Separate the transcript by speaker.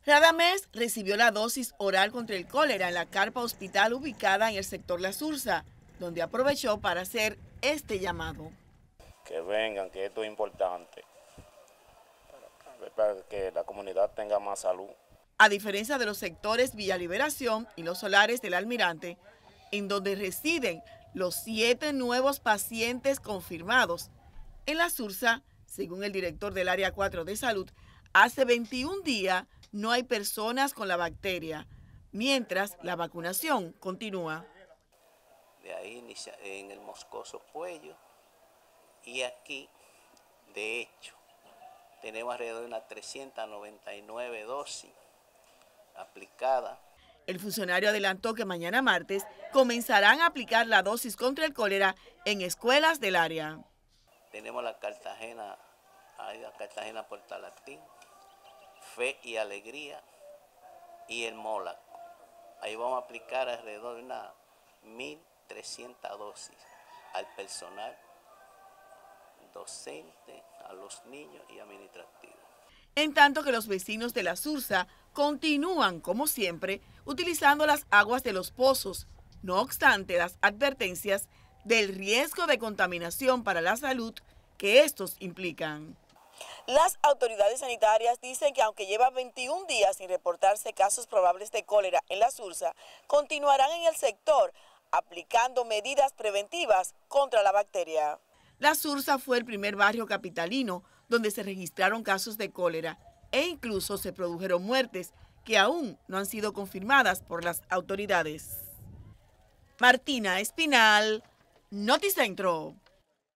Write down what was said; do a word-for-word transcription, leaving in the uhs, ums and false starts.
Speaker 1: Radamés recibió la dosis oral contra el cólera en la carpa hospital ubicada en el sector La Sursa, donde aprovechó para hacer este llamado.
Speaker 2: Que vengan, que esto es importante, para que la comunidad tenga más salud.
Speaker 1: A diferencia de los sectores Villa Liberación y los solares del Almirante, en donde residen los siete nuevos pacientes confirmados, en La Sursa, según el director del Área cuatro de Salud, hace veintiún días no hay personas con la bacteria, mientras la vacunación continúa.
Speaker 3: De ahí inicia en el Moscoso Puello y aquí, de hecho, tenemos alrededor de unas trescientas noventa y nueve dosis aplicadas.
Speaker 1: El funcionario adelantó que mañana martes comenzarán a aplicar la dosis contra el cólera en escuelas del área.
Speaker 3: Tenemos la Cartagena, ahí la Cartagena Portalatín, Fe y Alegría y el Mólaco. Ahí vamos a aplicar alrededor de unas mil trescientas dosis al personal docente, a los niños y administrativos.
Speaker 1: En tanto que los vecinos de La Sursa continúan, como siempre, utilizando las aguas de los pozos, no obstante las advertencias del riesgo de contaminación para la salud que estos implican. Las autoridades sanitarias dicen que aunque lleva veintiún días sin reportarse casos probables de cólera en La Sursa, continuarán en el sector aplicando medidas preventivas contra la bacteria. La Sursa fue el primer barrio capitalino donde se registraron casos de cólera e incluso se produjeron muertes que aún no han sido confirmadas por las autoridades. Martina Espinal, Noticentro.